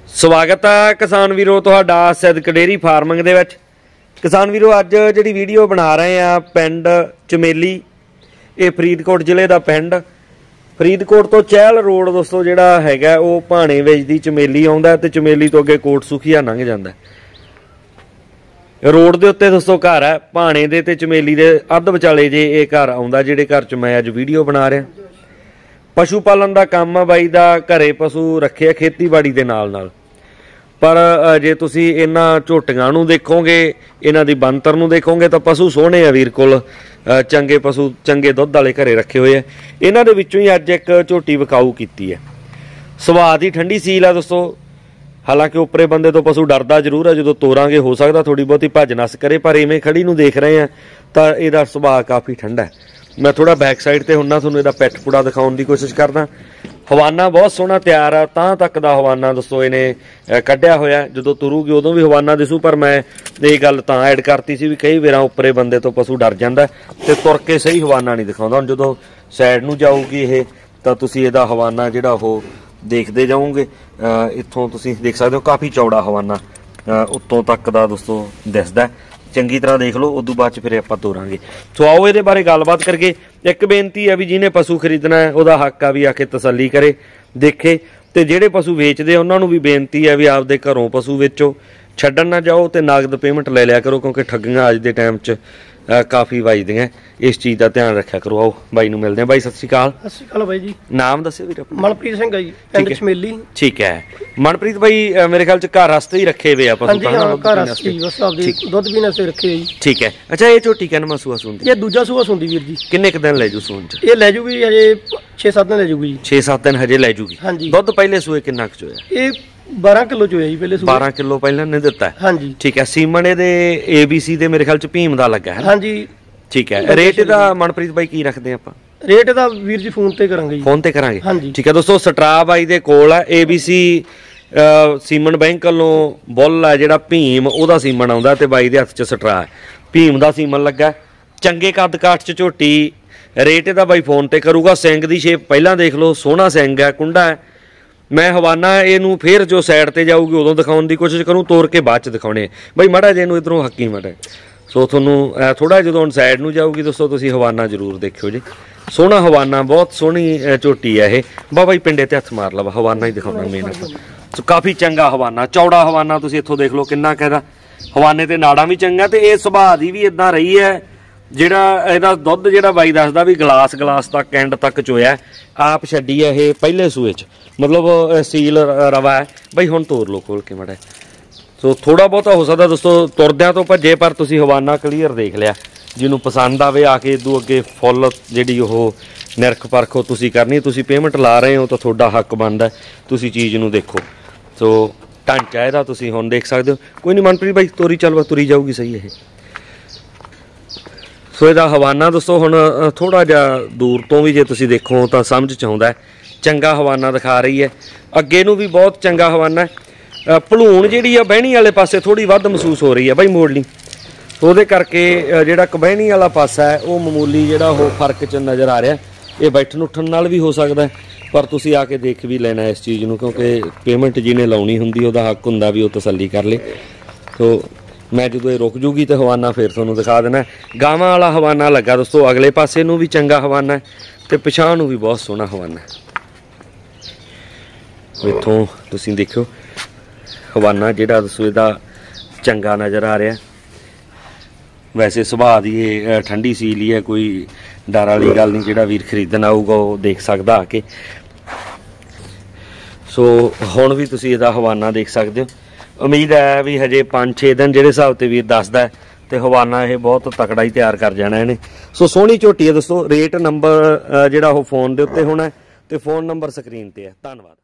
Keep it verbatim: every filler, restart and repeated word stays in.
स्वागत है किसान वीरो तुहाडा सिद्दक डेयरी फार्मिंग दे विच। किसान वीरो अज जिहड़ी वीडियो बना रहे हैं पिंड चमेली, ये फरीदकोट जिले का पिंड। फरीदकोट तो चहल रोड दोस्तों जिहड़ा हैगा वो भाणे विच दी चमेली आउंदा ते चमेली तो अगे कोट सुखिया लंघ जांदा। रोड के उत्ते दोस्तों घर है भाणे दे ते चमेली दे अध विचाले जे ये घर आउंदा जिहड़े घर च मैं अज वीडियो बना रहा। पशु पालन का काम आ बाई दा, घरे पशु रखे खेतीबाड़ी के नाल नाल। पर जे तुसी इन्हां झोटियां नूं देखोगे, इन्हां दी बनतर नूं देखोगे तो पशु सोहणे आ वीर कोल, चंगे पशु चंगे दुध वाले घरे रखे हुए हैं। इन्हां दे विच्चों ही अज एक झोटी विकाऊ कीती है। सुभाअ दी ठंडी सील है दोस्तों। हालांकि उपरे बंदे तो पशु डरदा जरूर है, जो तोरांगे हो सकता थोड़ी बहुती भज नस करे, पर इवें खड़ी नूं देख रहे हैं तो इहदा सुभाअ काफ़ी ठंडा है। मैं थोड़ा बैक साइड ते हुन्ना, तुहानूं इहदा पैठ पुड़ा दिखाउण दी कोशिश करदा। हवाना बहुत सोहना तैयार है, तां तक दा हवाना दोस्तों इहने कढ़िया होया। जदों तुरूगी उदों भी हवाना दिसू, पर मैं ये गल तां ऐड करती सी भी कई वार उपरे बंदे तो पशु डर जांदा ते तुर के सही हवाना नहीं दिखाउंदा। हुण जदों साइड नूं जाऊगी इह तां तुसीं इहदा हवाना जिहड़ा ओह देखते जाओगे। इत्थों तुसीं देख सकते हो काफ़ी चौड़ा हवाना उत्तों तक दा दोस्तों दिसदा। चंगी तरह देख लो, उदों बाद फिर आपां तोरांगे। सो आओ ये बारे गलबात करके। एक बेनती है भी जिन्हें पशु खरीदना है वह हक आ भी आके तसल्ली करे, देखे। तो जेडे पशु वेचते उन्होंने भी बेनती है भी आपदे घरों पशु वेचो, छड्डण ना जाओ तो नगद पेमेंट ले लिया करो, क्योंकि ठगियां अज के टाइम च काफ़ी वजदियां। इस चीज़ का ध्यान रखा करो। आओ बाई नूं मिलते हैं। बाई सत श्री अकाल। सत श्री अकाल बाई जी। नाम दस्सिओ वीर अपना। मनप्रीत सिंह है जी, पिंड चमेली। ठीक है मनप्रीत भाई, मेरे ख्याल च घर वास्ते ही रखे हुए पशु? दुध पीने से रखे जी। ठीक है। अच्छा ये झोटी किन्नवां सूआ सूंदी? ये दूजा सूआ सूंदी वीर जी। किन्ने क दिन ले जू सून च? ये ले जूगी हजे छे सत्त दिन ले जूगी जी। छे सत्त दिन हजे ले जूगी। हाँ जी। दुध पहले सूए किन्ना क चोया? ये बारह किलो चोया जी पहले सूए। बारह किलो पहले ने दिता है। हाँ जी। ठीक है। सीमन ए एबीसी दे मेरे ख्याल च भीम दा लगा है। हाँ जी। ठीक है। रेट दा मनप्रीत भाई की रखते आपां? रेट दा वीर जी फोन ते करांगे जी। फोन ते करांगे। हाँ जी। ठीक है दोस्तों, स्ट्रा बाई दे कोल है एबीसी सीमन बैंक वालों बुल है जिहड़ा भीम, ओहदा सीमन आउंदा ते बाई दे हत्थ च स्ट्रा है, भीम दा सीमन लगा। चंगे कद काठ च झोटी। रेट दा बाई फोन ते करूगा। सिंग दी शेप पहलां देख लो, सोहना सिंग है, कुंडा है। मैं हवाना इनू फिर जो साइड ते जाऊगी उदों दिखाउण दी कोशिश करूँ, तोड़ के बाद च दिखाउणे बई माड़ा जे इनू इधरों हक्की माड़ा। सो थोनू थोड़ा जो हम साइड नूं जाऊगी दोस्तों तुसीं हवाना जरूर देखियो जी। सोहना हवाना, बहुत सोहनी झोटी है ये। बाबा जी पिंडे ते हत्थ मार लवा, हवाना ही दिखाउणा मेन आपां। सो काफ़ी चंगा हवाना, चौड़ा हवाना। तुसीं इत्थों देख लो किन्ना कहदा। हवाने ते नाड़ा भी चंगा, ते इह सुभाअ दी भी इदां रही है। जिहड़ा इहदा दुध जिहड़ा बाई दसदा भी गलास गलास तक एंड तक चोया, आप छड्डी है ये पहले सूए च, मतलब सील रवा है। बई हुण तोड़ लो खोल के माड़ा। सो थोड़ा बहुता हो सकता दोस्तों तुरद्या तो भजे, पर तुसीं हवाना क्लीयर देख लिया। जिन्हों पसंद आवे आके इदों अगे फुल जिहड़ी ओह निरख परख तुसीं करनी। तुसीं पेमेंट ला रहे हो तो तुहाडा हक बनदा है, तुसीं चीज़ नूं देखो। सो ढांचा इहदा तुसीं हुण देख सकदे हो। कोई नहीं मनप्रीत भाई तोरी चल बस तुरी जाऊगी सही है। सो इहदा हवाना दोस्तों हुण थोड़ा जिहा दूर तो भी जे तुसीं देखो तो समझ च आउंदा है। चंगा हवाना दिखा रही है, अगे नूं भी बहुत चंगा हवाना है। भलूण जिहड़ी आ बहनी वाले पासे थोड़ी वध महसूस हो रही है। बई मोड़ ली ਉਹਦੇ करके ਜਿਹੜਾ कबहनी वाला पासा है वो मामूली ਜਿਹੜਾ ਉਹ फर्क च नज़र आ रहा है। ये बैठन उठन नाल भी हो सकता है, पर तुसीं आके देख भी लेना इस चीज़ नूं, क्योंकि पेमेंट जिन्हें लाउणी हुंदी ਉਹਦਾ हक हुंदा भी वो तसल्ली कर ले। तो मैं जो ये रुक जूगी तो हवाना फिर तुहानूं दिखा देना। गावां वाला हवाना लगा दोस्तों, अगले पासे नूं भी चंगा हवाना है तो पिछां नूं भी बहुत सोहना हवाना है। इत्थों तुसीं देखो हवाना जिहड़ा दोस्तों इहदा चंगा नज़र आ रहा है। वैसे सुभाअ दी ये ठंडी सील ही है, कोई डर वाली गल नहीं। जिहड़ा वीर खरीदण आऊगा वो देख सकदा आके। सो हुण भी तुसीं इहदा हवाना देख सकदे हो। उम्मीद है भी हजे पाँच छे दिन जिहड़े हिसाब ते वीर दसदा है तो हवाना ये बहुत तकड़ा ही तैयार कर जाना इहने। सो सोहनी झोटी है दोस्तों। रेट नंबर जिहड़ा वो फोन दे उत्ते होना है, तो फोन नंबर स्क्रीन ते है। धन्नवाद।